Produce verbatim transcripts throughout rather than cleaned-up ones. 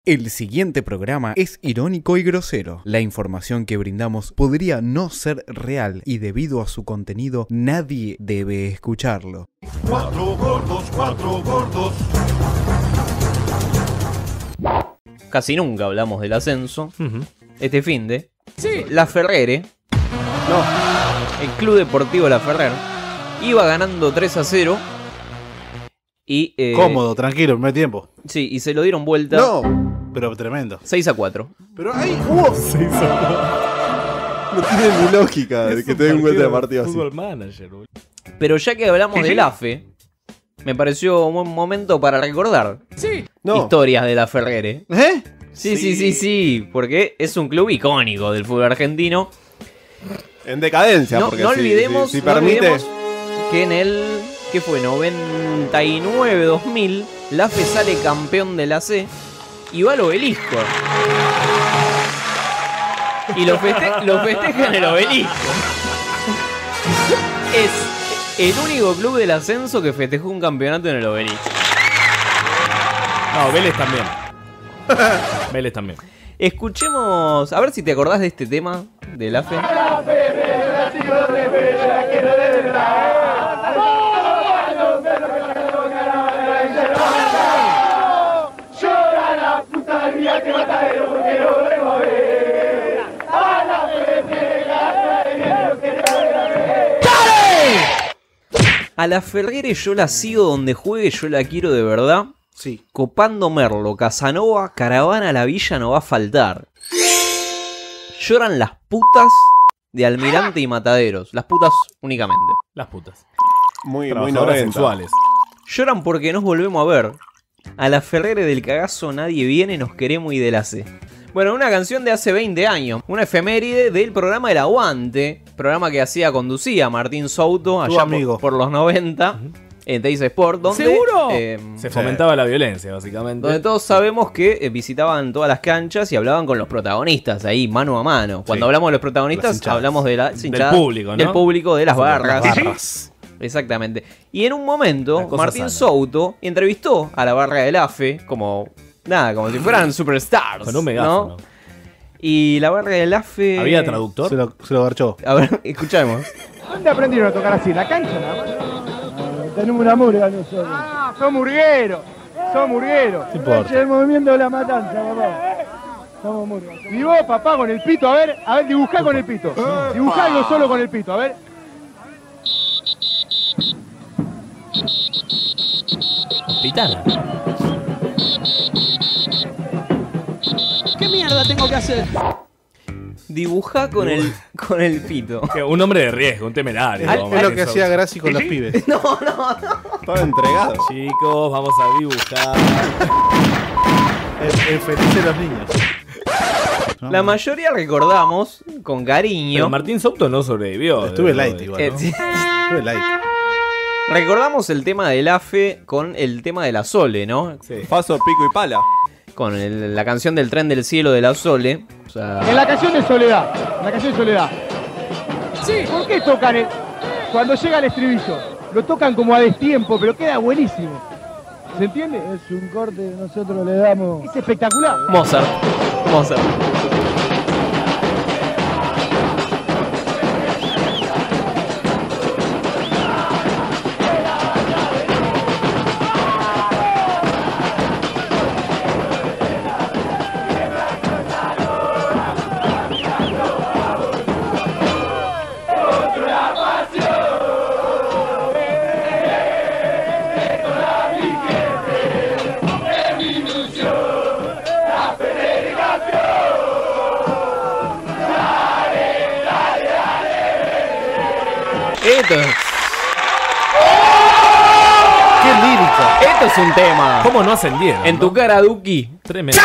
El siguiente programa es irónico y grosero. La información que brindamos podría no ser real y debido a su contenido nadie debe escucharlo. Cuatro gordos, cuatro gordos. Casi nunca hablamos del ascenso. Uh-huh. Este finde. Sí. La Ferrere. No. El Club Deportivo La Ferrer iba ganando tres a cero. Y, eh, cómodo, tranquilo, primer tiempo. Sí, y se lo dieron vuelta. No. Pero tremendo. seis a cuatro. Pero ahí hubo seis a cuatro. No tiene ni lógica de que te den vuelta de partido así. Fútbol Manager, boludo. Pero ya que hablamos del A F E, me pareció un buen momento para recordar sí. no. historias de la Ferrere. ¿Eh? Sí, sí, sí, sí, sí, porque es un club icónico del fútbol argentino. En decadencia, no, porque no si, olvidemos, si, si no permite... olvidemos que en el, ¿qué fue? noventa y nueve dos mil, la A F E sale campeón de la C y va al obelisco. Y lo, feste lo festeja en el obelisco. Es el único club del ascenso que festejó un campeonato en el obelisco. No, Vélez también. Vélez también. Escuchemos, a ver si te acordás de este tema del A F E. A la Ferrere yo la sigo donde juegue, yo la quiero de verdad. Sí. Copando Merlo, Casanova, Caravana, La Villa no va a faltar. Lloran las putas de Almirante y Mataderos. Las putas únicamente. Las putas. Muy, muy Trabajadoras noventa. sexuales. Lloran porque nos volvemos a ver. A la Ferrere del cagazo nadie viene, nos queremos y de la C. Bueno, una canción de hace veinte años. Una efeméride del programa El Aguante. Programa que hacía, conducía Martín Souto allá por, por los noventa. Uh-huh. En Teis Sport, donde ¿Seguro? Eh, se fomentaba sí. la violencia, básicamente. Donde todos sabemos que eh, visitaban todas las canchas y hablaban con los protagonistas ahí, mano a mano. Cuando sí. hablamos de los protagonistas, hablamos de la hinchada, del público, ¿no? Del público, de las barras. Las barras. Exactamente. Y en un momento, Martín sana. Souto entrevistó a la barra del A F E como, nada, como si fueran superstars. Con un megáfono. ¿no? Y la barra del A F E... ¿Había traductor? Se lo, se lo garchó. A ver, escuchemos. ¿Dónde aprendieron a tocar así? ¿La cancha nada más? Tenemos una murga nosotros. Ah, son murgueros. Son murgueros. El movimiento de la matanza, papá. Somos murgueros. Y vos, papá, con el pito, a ver, a ver, dibujá con el pito. Dibujá algo solo con el pito, a ver. Pitana. ¿Qué mierda tengo que hacer? Dibujá con el, con el pito. Un hombre de riesgo, un temerario. Al, es lo que hacía Graci con ¿Sí? los pibes. No, no, no. Estaba entregado. Chicos, vamos a dibujar. El, el feliz de los niños. No. La mayoría recordamos con cariño. Pero Martín Souto no sobrevivió. Estuve light igual, ¿no? Eh, sí. Estuve light. Recordamos el tema del A F E con el tema de la Sole, ¿no? Sí. Paso, pico y pala. Con el, la canción del Tren del Cielo de la Sole. O sea... En la canción de Soledad. En la canción de Soledad. Sí. ¿Por qué tocan el, cuando llega el estribillo? Lo tocan como a destiempo, pero queda buenísimo. ¿Se entiende? Es un corte, nosotros le damos... Es espectacular. Mozart. Mozart. Esto es... ¡Qué lírica! Esto es un tema. ¿Cómo no ascendieron? En ¿no? tu cara, Duki. Tremendo.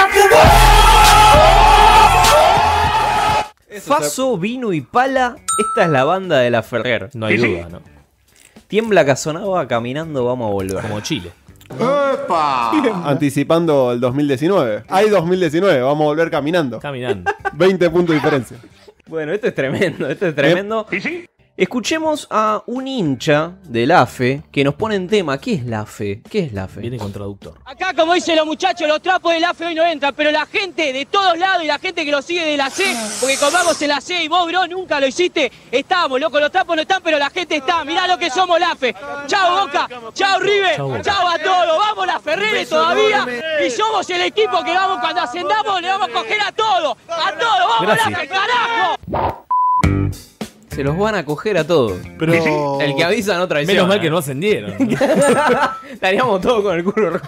Faso, vino y pala. Esta es la banda de la Ferrer. No hay duda, ¿no? Tiembla Casanova, caminando vamos a volver. Como Chile. ¡Epa! Anticipando el dos mil diecinueve. Hay dos mil diecinueve, vamos a volver caminando. Caminando. veinte puntos de diferencia. Bueno, esto es tremendo, esto es tremendo. ¿Y sí? Escuchemos a un hincha del A F E que nos pone en tema. ¿Qué es la A F E? ¿Qué es la A F E? Viene con traductor. Acá, como dicen los muchachos, los trapos del A F E hoy no entran, pero la gente de todos lados y la gente que lo sigue de la C, porque comamos en la C y vos, bro, nunca lo hiciste, estamos, loco, los trapos no están, pero la gente está. Mirá lo que somos la A F E. Chao, Boca, chao, River, Chau, Boca. chau a todos, vamos la Ferrere todavía, y somos el equipo que vamos cuando ascendamos, le vamos a coger a todos, a todos, vamos Gracias. la A F E, carajo. Se los van a coger a todos. Pero... El que avisa no traiciona. Menos mal que no ascendieron. Estaríamos todos con el culo rojo.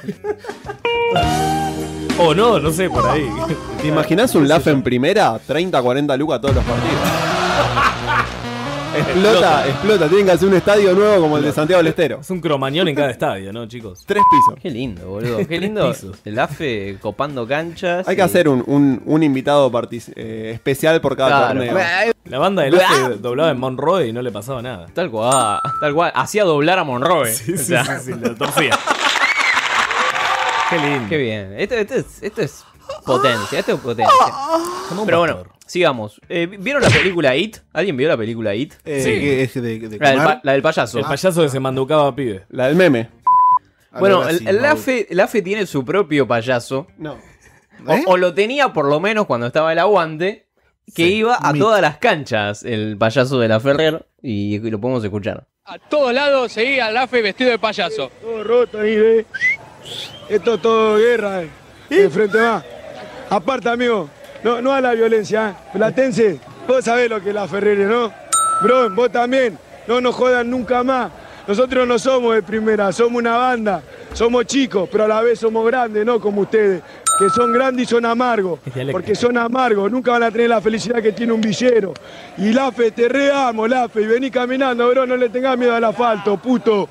O no, no sé, por ahí. ¿Te imaginas un L A F en primera? treinta, cuarenta lucas todos los partidos. Explota, explota. Tienen que hacer un estadio nuevo como el de Santiago del Estero. Es un cromañón en cada estadio, ¿no, chicos? Tres pisos. Qué lindo, boludo. Qué lindo. Pisos. El A F E copando canchas. Hay que y- hacer un, un, un invitado partici- eh, especial por cada Claro. torneo. La banda del A F E doblaba en Monroe y no le pasaba nada. Tal cual, tal cual. Hacía doblar a Monroe. Sí, O sí, sea, sí, sí, lo torcía. Qué lindo. Qué bien. Esto, esto es, esto es potencia, esto es potencia. Como un Pero bueno, pastor. sigamos. Eh, ¿Vieron la película It? ¿Alguien vio la película It? Eh, Sí. que es de, de La del, comer. pa- la del payaso. El payaso que se manducaba a pibe. La del meme. A Bueno, ver, el, así, el Mauro. A F E, el A F E tiene su propio payaso. No. O, ¿Eh? o lo tenía por lo menos cuando estaba el aguante. Que Sí, iba a mito. todas las canchas el payaso de la Ferrer. Y, y lo podemos escuchar. A todos lados seguía al A F E vestido de payaso. Todo roto ahí, ¿ves? Esto es todo guerra, eh. De frente más. Aparte, amigo, no, no a la violencia, ¿eh? Platense, vos sabés lo que es la Ferrere, ¿no? Bro, vos también, no nos jodan nunca más. Nosotros no somos de primera, somos una banda. Somos chicos, pero a la vez somos grandes, no como ustedes, que son grandes y son amargos. Es dialecto. Porque son amargos, nunca van a tener la felicidad que tiene un villero. Y Lafe, te reamo, Lafe, y vení caminando, bro, no le tengas miedo al asfalto, puto.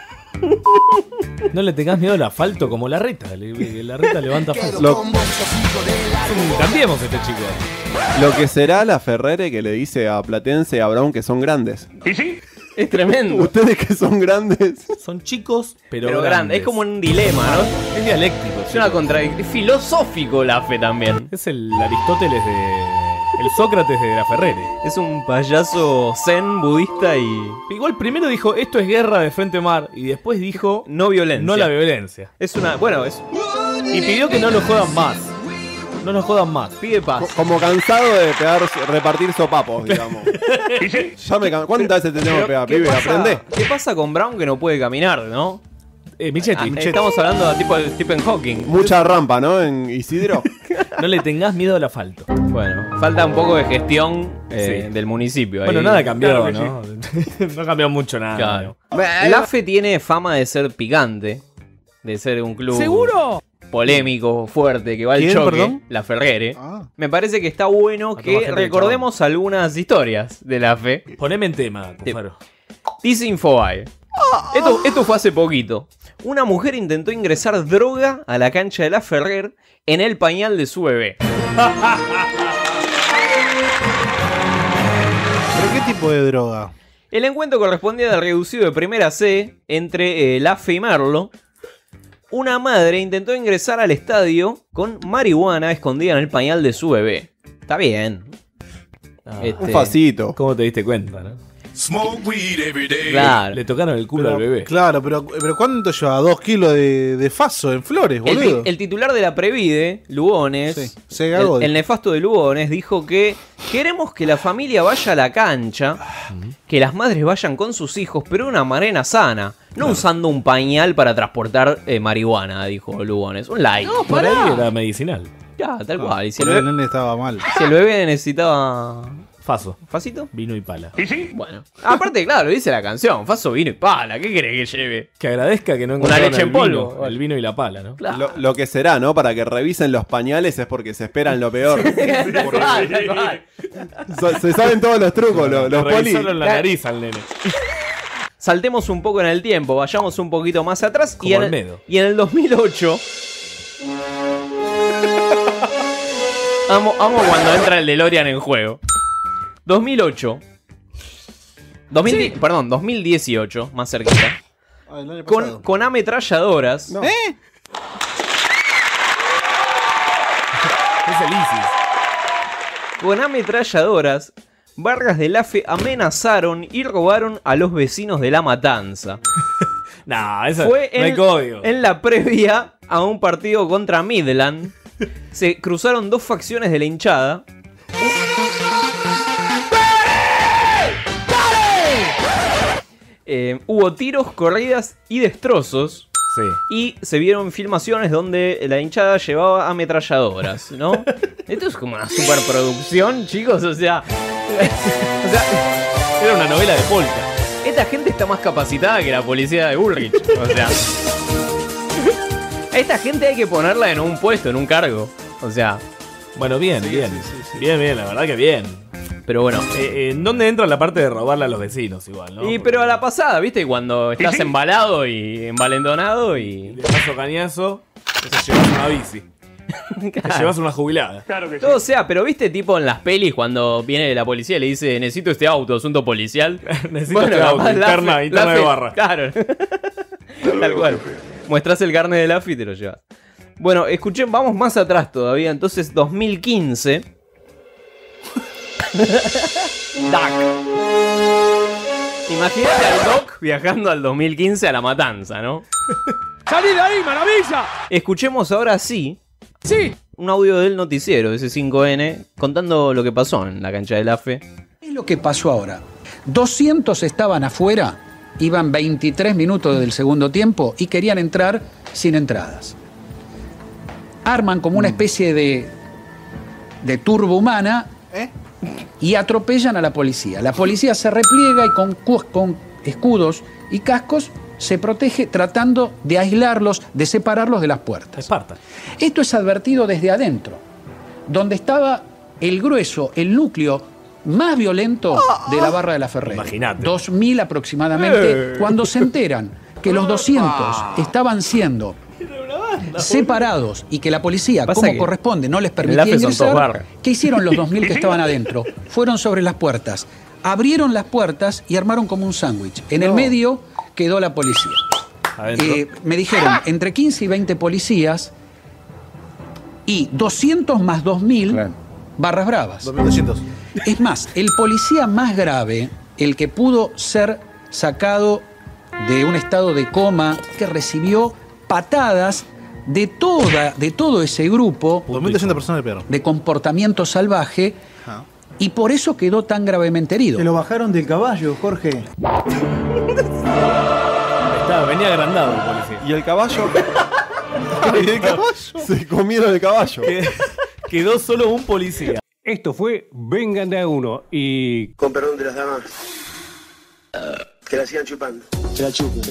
No le tengas miedo al asfalto como la reta. le- La reta levanta asfalto. Lo, Cambiemos este chico. lo que será la Ferrere que le dice a Platense y a Brown que son grandes. Es tremendo. Ustedes que son grandes. Son chicos, pero, Pero grande. grandes. Es como un dilema, ¿no? Es dialéctico. Es una contradicción. Es filosófico el A F E también. Es el Aristóteles de... El Sócrates de la Ferrere. Es un payaso zen budista y Igual primero dijo, esto es guerra de frente mar. Y después dijo, no violencia. no la violencia. Es una. Bueno, es. Y pidió que no lo jodan más. No nos jodan más. Pide paz. Como cansado de pegar, repartir sopapos, digamos. Ya me can- ¿Cuántas veces te tengo que pegar, ¿Qué pibe? pasa, Aprende. ¿Qué pasa con Brown que no puede caminar, no? Eh, Michetti, Ah, Michetti, estamos hablando de tipo de Stephen Hawking. Mucha rampa, ¿no? En Isidro. no le tengas miedo al asfalto. Bueno, falta un poco de gestión eh, Sí. del municipio. Bueno, ahí. nada cambió, Claro que ¿no? no cambió mucho nada. Claro. El A F E tiene fama de ser picante, de ser un club ¿Seguro? polémico, fuerte, que va al ¿Quién, choque, perdón? la Ferrere. Ah. Me parece que está bueno A que tomar gente de recordemos algunas historias del A F E. Poneme en tema, Cufaro. Dice Infobae. Esto, esto fue hace poquito. Una mujer intentó ingresar droga a la cancha de la Ferrer en el pañal de su bebé. ¿Pero qué tipo de droga? El encuentro correspondía al reducido de primera C entre eh, el A F E y Merlo. Una madre intentó ingresar al estadio con marihuana escondida en el pañal de su bebé. Está bien. Ah, Este, Un facito. ¿Cómo te diste cuenta, no? Smoke weed every day. Claro. Le tocaron el culo al bebé. Claro, pero, pero ¿cuánto lleva? Dos kilos de, de faso en flores, El, boludo. ti- el titular de la Previde, Lugones, Sí, se el, cagó. el nefasto de Lugones, dijo que queremos que la familia vaya a la cancha, que las madres vayan con sus hijos, pero de una manera sana, no usando un pañal para transportar eh, marihuana, dijo Lugones. Un like. Por ahí era medicinal. Ya, tal cual. Y si el, Porque el bebé, nene estaba mal. si el bebé necesitaba... Faso. ¿Facito? Vino y pala. Bueno. Aparte, claro, dice la canción. Faso, vino y pala. ¿Qué querés que lleve? Que agradezca que no Una encontraron leche el en polvo. vino, el vino y la pala, ¿no? Claro. Lo, lo que será, ¿no? Para que revisen los pañales es porque se esperan lo peor. Tal cual, tal cual. So- se saben todos los trucos, los, los Le poli. revisaron la nariz al nene. Saltemos un poco en el tiempo, vayamos un poquito más atrás. Como Y en, Olmedo. y en el dos mil ocho. Amo, amo cuando entra el DeLorean en juego. dos mil ocho. dos mil die- Perdón, dos mil dieciocho, más cerquita. Ah, el año Con, pasado. con ametralladoras. No. ¿Eh? Es el ISIS. Con ametralladoras barras del A F E amenazaron y robaron a los vecinos de La Matanza. No, eso Fue no hay en, código. en la previa a un partido contra Midland. Se cruzaron dos facciones de la hinchada. Eh, hubo tiros, corridas y destrozos. Sí. Y se vieron filmaciones donde la hinchada llevaba ametralladoras, ¿no? Esto es como una superproducción, chicos, o sea... o sea, era una novela de polka. Esta gente está más capacitada que la policía de Bullrich, o sea... A esta gente hay que ponerla en un puesto, en un cargo, o sea... Bueno, bien, Sí, bien. sí, sí, sí. Bien, bien, la verdad que bien. Pero bueno... Eh, ¿En dónde entra la parte de robarle a los vecinos igual, no? Y pero a la pasada, ¿viste? Cuando estás embalado y envalendonado y... De paso cañazo, te llevas una bici. Te llevas una jubilada. Claro que sí. Todo sea, pero viste tipo en las pelis cuando viene la policía y le dice necesito este auto, asunto policial. Necesito este auto, capaz la interna, F- interna la de F- barra. Claro. Tal cual. Muestras el carnet del A F I y te lo llevas. Bueno, escuchen, vamos más atrás todavía. Entonces, dos mil quince. Doc. Imagínate al Doc viajando al dos mil quince a La Matanza, ¿no? ¡Salí de ahí, maravilla! Escuchemos ahora sí ¡Sí! un audio del noticiero de C cinco N contando lo que pasó en la cancha del A F E. Es lo que pasó ahora. doscientos estaban afuera, iban veintitrés minutos del segundo tiempo y querían entrar sin entradas. Arman como una especie de, de turbo humana y atropellan a la policía. La policía se repliega y con, cu- con escudos y cascos se protege tratando de aislarlos, de separarlos de las puertas. Esparta. Esto es advertido desde adentro, donde estaba el grueso, el núcleo más violento de la barra de la Ferrera. Imagínate. dos mil aproximadamente, cuando se enteran que los doscientos estaban siendo separados y que la policía, Pasa como que corresponde, no les el permitía A F E son ingresar. todos barras. ¿Qué hicieron los dos mil que estaban adentro? Fueron sobre las puertas, abrieron las puertas y armaron como un sándwich. En el medio quedó la policía. Adentro. Eh, me dijeron entre quince y veinte policías y doscientos más dos mil Claro. barras bravas. dos mil doscientos. Es más, el policía más grave, el que pudo ser sacado de un estado de coma, que recibió patadas de, toda, de todo ese grupo dos mil doscientas personas de perro. de comportamiento salvaje Ajá. y por eso quedó tan gravemente herido. Te lo bajaron del caballo, Jorge. Estaba, venía agrandado el policía. ¿Y el caballo? ¿Y el caballo? Se comieron el caballo. Qued- Quedó solo un policía. Esto fue Vengan de a uno y... Con perdón de las damas, que la sigan chupando. Que la chupen.